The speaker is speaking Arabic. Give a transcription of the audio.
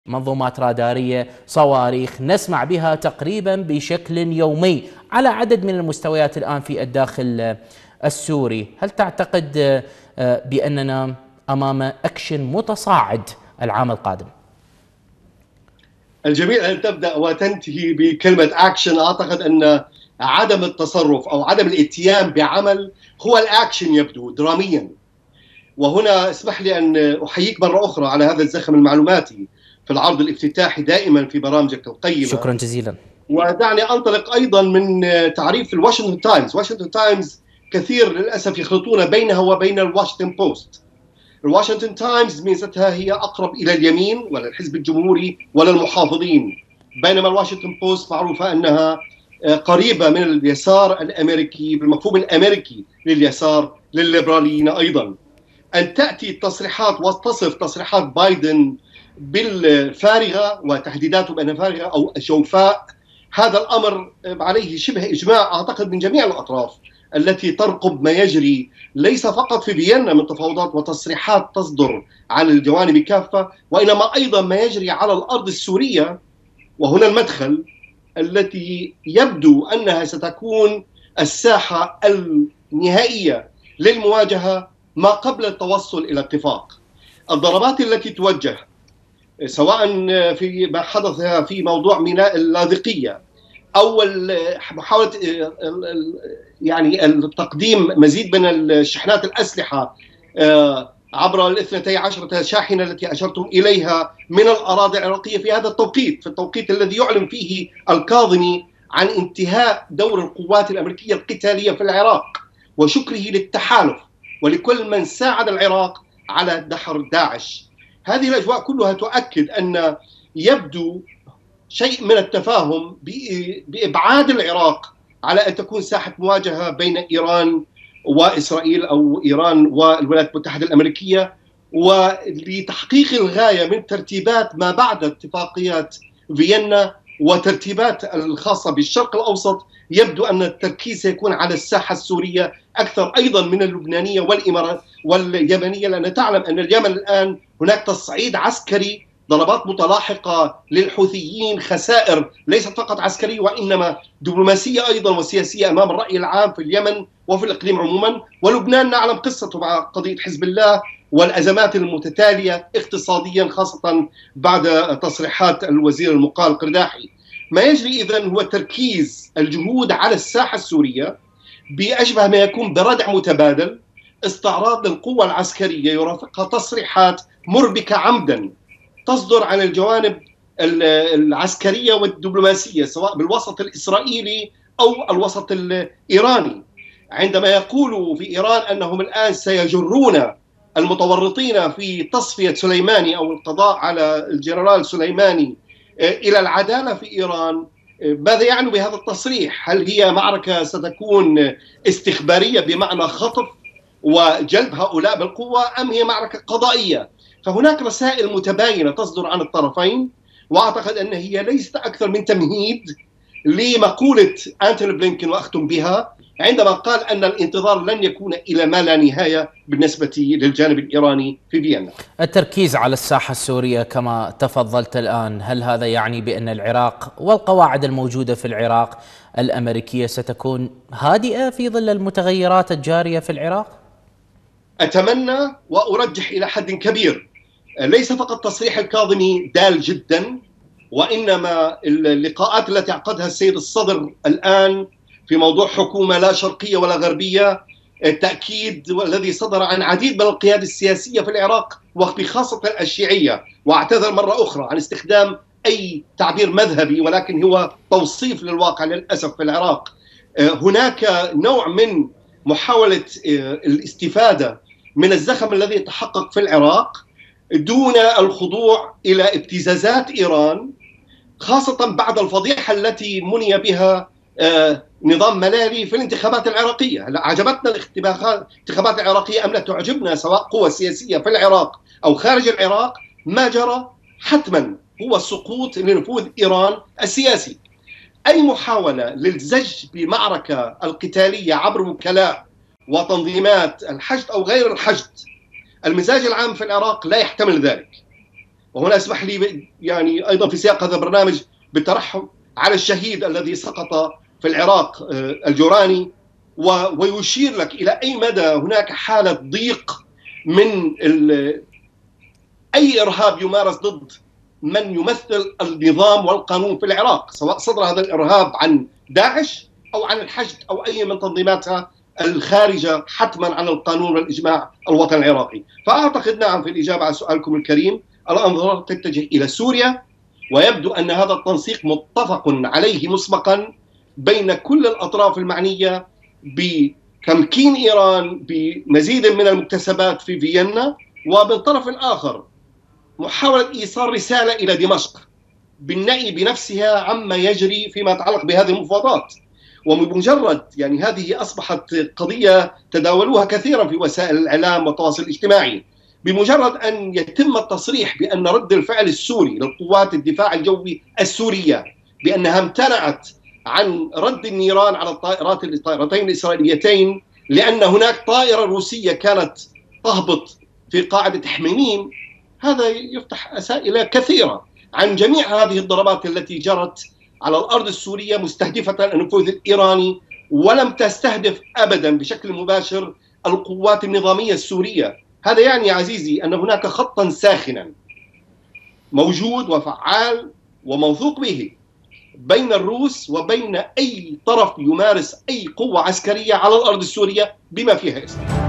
منظومات رادارية، صواريخ نسمع بها تقريبا بشكل يومي على عدد من المستويات الآن في الداخل السوري. هل تعتقد بأننا أمام أكشن متصاعد العام القادم؟ الجميل أن تبدأ وتنتهي بكلمة أكشن. أعتقد أن عدم التصرف أو عدم الاتيان بعمل هو الأكشن يبدو دراميا. وهنا اسمح لي أن أحييك مرة أخرى على هذا الزخم المعلوماتي في العرض الافتتاحي دائما في برامجك القيمة. شكرا جزيلا. ودعني أنطلق أيضا من تعريف الواشنطن تايمز. واشنطن تايمز كثير للأسف يخلطون بينها وبين الواشنطن بوست. الواشنطن تايمز ميزتها هي أقرب إلى اليمين ولا الحزب الجمهوري ولا المحافظين، بينما الواشنطن بوست معروفة أنها قريبة من اليسار الأمريكي بالمفهوم الأمريكي لليسار للليبراليين أيضا. أن تأتي التصريحات وتصف تصريحات بايدن بالفارغة وتهديداته بأنها فارغة أو جوفاء، هذا الأمر عليه شبه إجماع أعتقد من جميع الأطراف التي ترقب ما يجري ليس فقط في فيينا من تفاوضات وتصريحات تصدر عن الجوانب كافة، وإنما أيضا ما يجري على الأرض السورية. وهنا المدخل التي يبدو أنها ستكون الساحة النهائية للمواجهة ما قبل التوصل إلى اتفاق. الضربات التي توجه سواء في ما حدث في موضوع ميناء اللاذقية أو محاولة يعني التقديم مزيد من الشحنات الأسلحة عبر ال 12 شاحنة التي أشرتم إليها من الأراضي العراقية في هذا التوقيت، في التوقيت الذي يعلن فيه الكاظمي عن انتهاء دور القوات الأمريكية القتالية في العراق وشكره للتحالف ولكل من ساعد العراق على دحر داعش. هذه الأجواء كلها تؤكد أن يبدو شيء من التفاهم بإبعاد العراق على أن تكون ساحة مواجهة بين إيران وإسرائيل أو إيران والولايات المتحدة الأمريكية، ولتحقيق الغاية من ترتيبات ما بعد اتفاقيات فيينا وترتيبات الخاصة بالشرق الأوسط. يبدو أن التركيز سيكون على الساحة السورية أكثر أيضا من اللبنانية والإمارات واليمنية، لأن تعلم أن اليمن الآن هناك تصعيد عسكري، ضربات متلاحقة للحوثيين، خسائر ليست فقط عسكرية وإنما دبلوماسية أيضا وسياسية أمام الرأي العام في اليمن وفي الإقليم عموما. ولبنان نعلم قصته مع قضية حزب الله والأزمات المتتالية اقتصاديا خاصة بعد تصريحات الوزير المقال قرداحي. ما يجري إذن هو تركيز الجهود على الساحة السورية بأشبه ما يكون بردع متبادل، استعراض للقوة العسكرية يرافقها تصريحات مربكة عمدا تصدر عن الجوانب العسكرية والدبلوماسية سواء بالوسط الإسرائيلي أو الوسط الإيراني، عندما يقولوا في إيران أنهم الآن سيجرون المتورطين في تصفية سليماني أو القضاء على الجنرال سليماني إلى العدالة في إيران. ماذا يعني بهذا التصريح؟ هل هي معركة ستكون استخبارية بمعنى خطف وجلب هؤلاء بالقوة أم هي معركة قضائية؟ فهناك رسائل متباينة تصدر عن الطرفين، وأعتقد أن هي ليست أكثر من تمهيد لمقولة أنتوني بلينكن وأختم بها عندما قال أن الانتظار لن يكون إلى ما لا نهاية بالنسبة للجانب الإيراني في فيينا. التركيز على الساحة السورية كما تفضلت الآن، هل هذا يعني بأن العراق والقواعد الموجودة في العراق الأمريكية ستكون هادئة في ظل المتغيرات الجارية في العراق؟ أتمنى وأرجح إلى حد كبير. ليس فقط تصريح الكاظمي دال جدا، وإنما اللقاءات التي عقدها السيد الصدر الآن في موضوع حكومة لا شرقية ولا غربية، التأكيد الذي صدر عن عديد من القيادة السياسية في العراق وبخاصة الشيعية، واعتذر مرة أخرى عن استخدام أي تعبير مذهبي ولكن هو توصيف للواقع للأسف في العراق. هناك نوع من محاولة الاستفادة من الزخم الذي يتحقق في العراق دون الخضوع إلى ابتزازات إيران، خاصة بعد الفضيحة التي مني بها نظام ملالي في الانتخابات العراقية. عجبتنا الانتخابات العراقية أم لا تعجبنا سواء قوى سياسية في العراق أو خارج العراق، ما جرى حتما هو سقوط لنفوذ إيران السياسي. أي محاولة للزج بمعركة القتالية عبر وكلاء وتنظيمات الحشد أو غير الحشد، المزاج العام في العراق لا يحتمل ذلك. وهنا اسمح لي يعني أيضا في سياق هذا البرنامج بالترحم على الشهيد الذي سقط في العراق الجوراني، ويشير لك إلى أي مدى هناك حالة ضيق من أي إرهاب يمارس ضد من يمثل النظام والقانون في العراق، سواء صدر هذا الإرهاب عن داعش أو عن الحشد أو أي من تنظيماتها الخارجة حتما عن القانون والإجماع الوطني العراقي. فأعتقد نعم، في الإجابة على سؤالكم الكريم، الأنظار تتجه إلى سوريا، ويبدو أن هذا التنسيق متفق عليه مسبقا بين كل الأطراف المعنية بتمكين إيران بمزيد من المكتسبات في فيينا، وبالطرف الآخر محاولة إيصال رسالة إلى دمشق بالنأي بنفسها عما يجري فيما يتعلق بهذه المفاوضات. وبمجرد يعني هذه أصبحت قضية تداولوها كثيرا في وسائل الإعلام والتواصل الاجتماعي، بمجرد أن يتم التصريح بأن رد الفعل السوري للقوات الدفاع الجوي السورية بأنها امتنعت عن رد النيران على الطائرتين الإسرائيليتين لأن هناك طائرة روسية كانت تهبط في قاعدة حميميم، هذا يفتح أسئلة كثيرة عن جميع هذه الضربات التي جرت على الأرض السورية مستهدفة النفوذ الإيراني، ولم تستهدف أبدا بشكل مباشر القوات النظامية السورية. هذا يعني يا عزيزي أن هناك خطا ساخنا موجود وفعال وموثوق به بين الروس وبين أي طرف يمارس أي قوة عسكرية على الأرض السورية بما فيها إسرائيل.